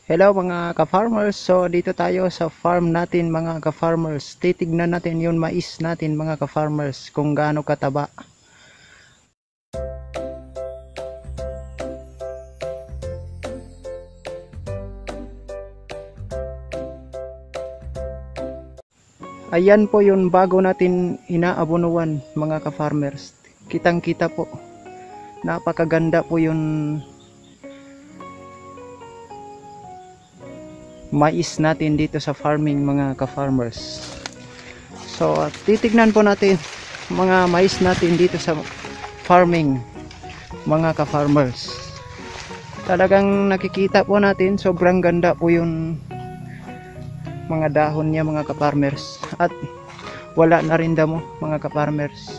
Hello mga ka-farmers, so dito tayo sa farm natin mga ka-farmers. Titignan natin yung mais natin mga ka-farmers kung gaano kataba. Ayan po yung bago natin inaabunuan mga ka-farmers. Kitang kita po, napakaganda po yung mais natin dito sa farming mga ka-farmers. So titignan po natin mga mais natin dito sa farming mga ka-farmers. Talagang nakikita po natin sobrang ganda po yung mga dahon niya mga ka-farmers, at wala na rin damo mga ka-farmers.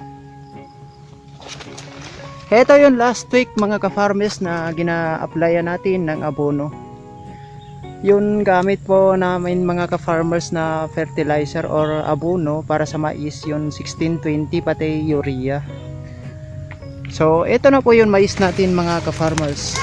Ito yung last week mga ka-farmers na gina-applyan natin ng abono. Yun gamit po namin mga ka-farmers na fertilizer or abono para sa mais, yung 1620 pati urea. So ito na po yung mais natin mga ka-farmers.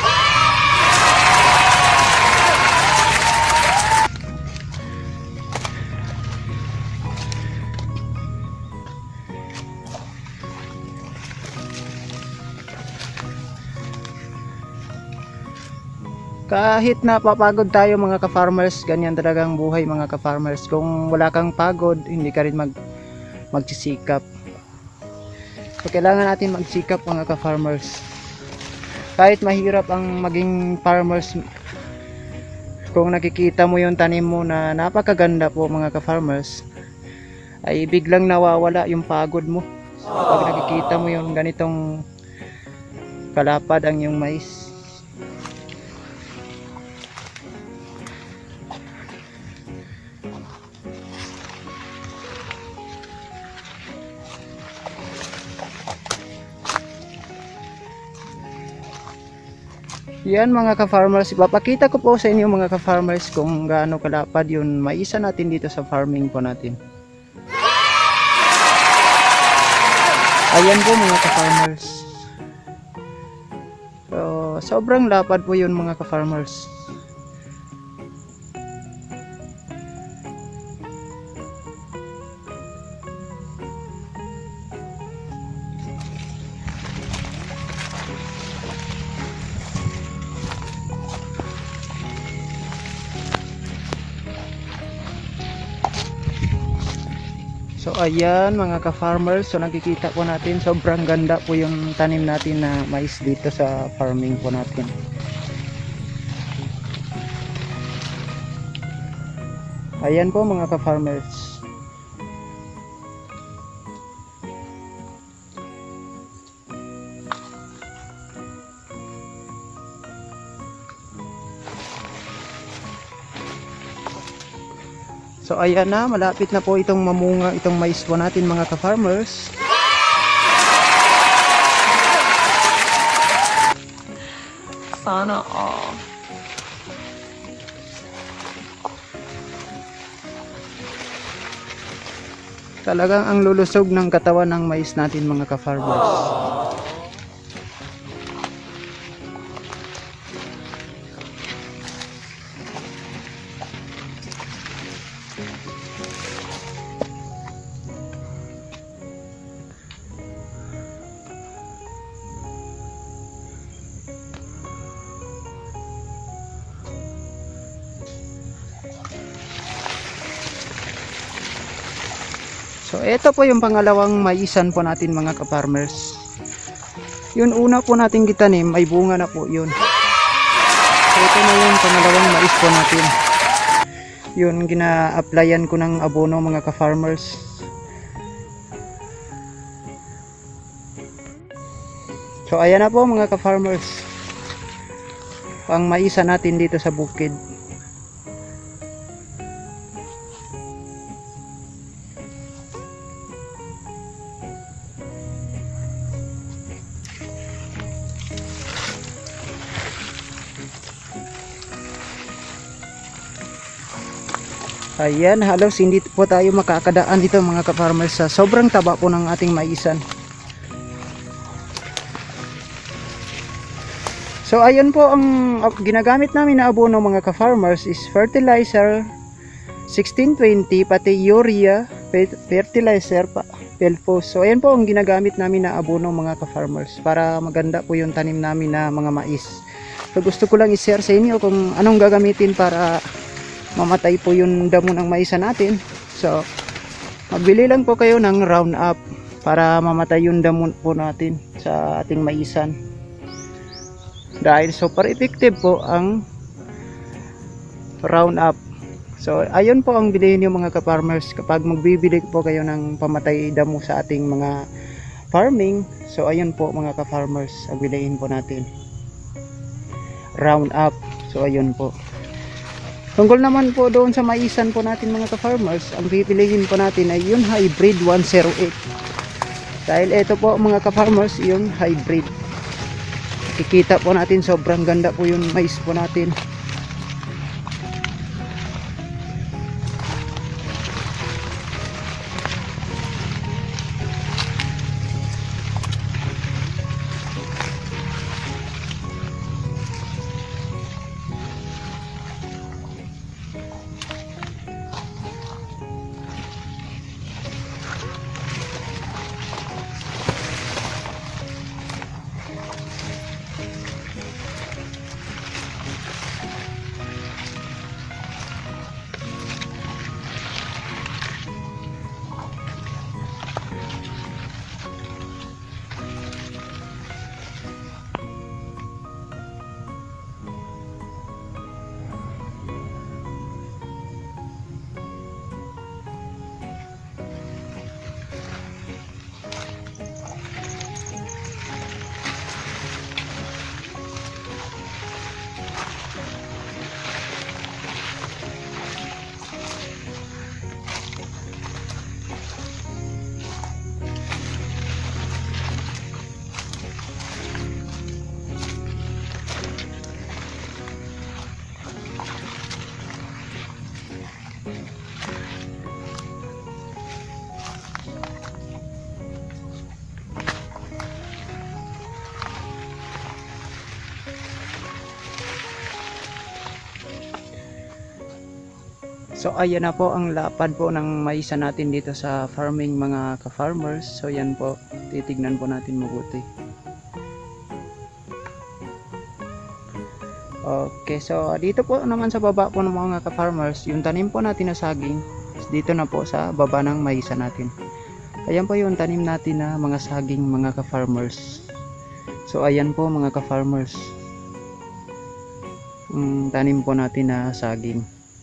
Kahit napapagod tayo mga ka-farmers, ganyan talagang buhay mga ka-farmers. Kung wala kang pagod, hindi ka rin magsisikap. So kailangan natin magsikap mga ka-farmers. Kahit mahirap ang maging farmers, kung nakikita mo yung tanim mo na napakaganda po mga ka-farmers, ay biglang nawawala yung pagod mo kapag nakikita mo yung ganitong kalapad ang yung mais. Yan mga ka-farmers, ipapakita ko po sa inyo mga ka-farmers kung gaano kalapad yung maisa natin dito sa farming po natin. Ayan po mga ka-farmers. So, sobrang lapad po yun mga ka-farmers. So ayan mga ka-farmers, so nakikita po natin sobrang ganda po yung tanim natin na mais dito sa farming po natin. Ayan po mga ka-farmers. So ayan na, malapit na po itong mamunga itong mais po natin mga ka-farmers. Sana all. Talagang ang lulusog ng katawan ng mais natin mga ka-farmers. So ito po yung pangalawang maisan po natin mga ka-farmers. Yung una po natin gitanim ay bunga na po yun. So ito na yung pangalawang mais po natin. Yun gina-applyan ko ng abono mga ka-farmers. So ayan na po mga ka-farmers, ang maisa natin dito sa bukid. Ayan, halos hindi po tayo makakadaan dito mga ka-farmers sa sobrang taba po ng ating maisan. So So ayun po ang ginagamit namin na abono mga ka-farmers is fertilizer 1620 pati urea, fertilizer pa, pelfos. So ayan po ang ginagamit namin na abono mga ka-farmers para maganda po yung tanim namin na mga mais. So gusto ko lang i-share sa inyo kung anong gagamitin para mamatay po yung damo ng maisa natin. So magbili lang po kayo ng Roundup para mamatay yung damo po natin sa ating maisan. Dahil super effective po ang Roundup. So ayun po ang bilihin niyo mga ka-farmers kapag magbibili po kayo ng pamatay damo sa ating mga farming. So ayun po mga ka-farmers ang bilihin po natin, Roundup. So ayun po. Tungkol naman po doon sa maisan po natin mga ka-farmers, ang pipiliin po natin ay yung hybrid 108. Dahil ito po mga ka-farmers yung hybrid. Kikita po natin sobrang ganda po yung mais po natin. So ayan na po ang lapad po ng maisa natin dito sa farming mga ka-farmers. So yan po, titignan po natin mabuti. Okay, so dito po naman sa baba po ng mga ka-farmers, yung tanim po natin na saging, dito na po sa baba ng maisa natin. Ayan po yung tanim natin na mga saging mga ka-farmers. So ayan po mga ka-farmers, tanim po natin na saging.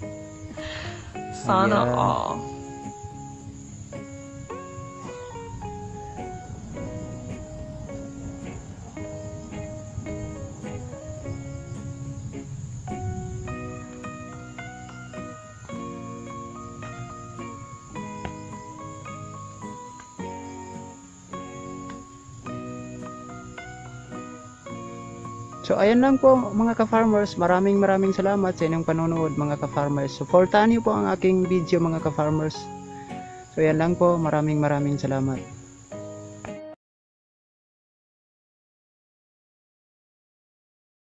Sana Ayan. all. So ayan lang po mga ka-farmers, maraming salamat sa inyong panonood mga ka-farmers. Suportahan niyo po ang aking video mga ka-farmers. So ayan lang po, maraming salamat.